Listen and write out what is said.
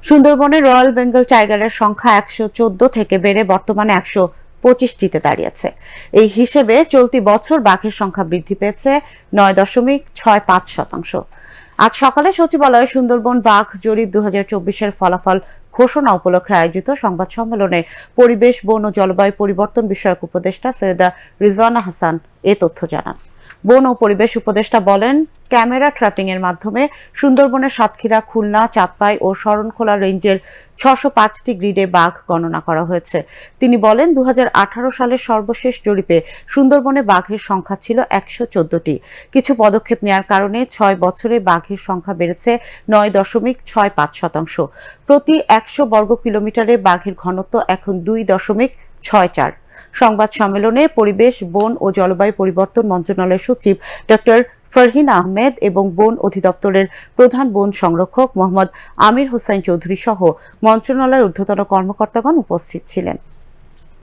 সুন্দরবনে রয়্যাল বেঙ্গল টাইগারের সংখ্যা ১১৪ থেকে বেড়ে বর্তমানে ১২৫টিতে দাঁড়িয়েছে। এই হিসেবে চলতি বছর বাঘের সংখ্যা বৃদ্ধি পেয়েছে ৯.৬৫%। আজ সকালে সচিবালয়ে সুন্দরবন বাঘ জরিপ ২০২৪-এর ফলাফল ঘোষণা উপলক্ষে আয়োজিত সংবাদ সম্মেলনে পরিবেশ, বন ও জলবায়ু পরিবর্তন বিষয়ক উপদেষ্টা সৈয়দা রিজওয়ানা হাসান এ তথ্য জানান। বন ও পরিবেশ উপদেষ্টা বলেন, ক্যামেরা ট্র্যাপিং এর মাধ্যমে সুন্দরবনের সাতক্ষীরা, খুলনা, চাঁদপাই ও শরণখোলা রেঞ্জের ৬০৫টি গ্রিডে বাঘ গণনা করা হয়েছে। তিনি বলেন, ২০১৮ সালের সর্বশেষ জরিপে সুন্দরবনে বাঘের সংখ্যা ছিল ১১৪টি। কিছু পদক্ষেপ নেওয়ার কারণে ৬ বছরে বাঘের সংখ্যা বেড়েছে ৯.৬৫%। প্রতি ১০০ বর্গ কিলোমিটারে বাঘের ঘনত্ব এখন ২.৬৪। সংবাদ সম্মেলনে পরিবেশ, বন ও জলবায়ু পরিবর্তন মন্ত্রণালয়ের সচিব ডক্টর ফরহিন আহমেদ এবং বন অধিদপ্তরের প্রধান বন সংরক্ষক মোহাম্মদ আমির হোসাইন চৌধুরী সহ মন্ত্রণালয়ের ঊর্ধ্বতন কর্মকর্তাগণ উপস্থিত ছিলেন।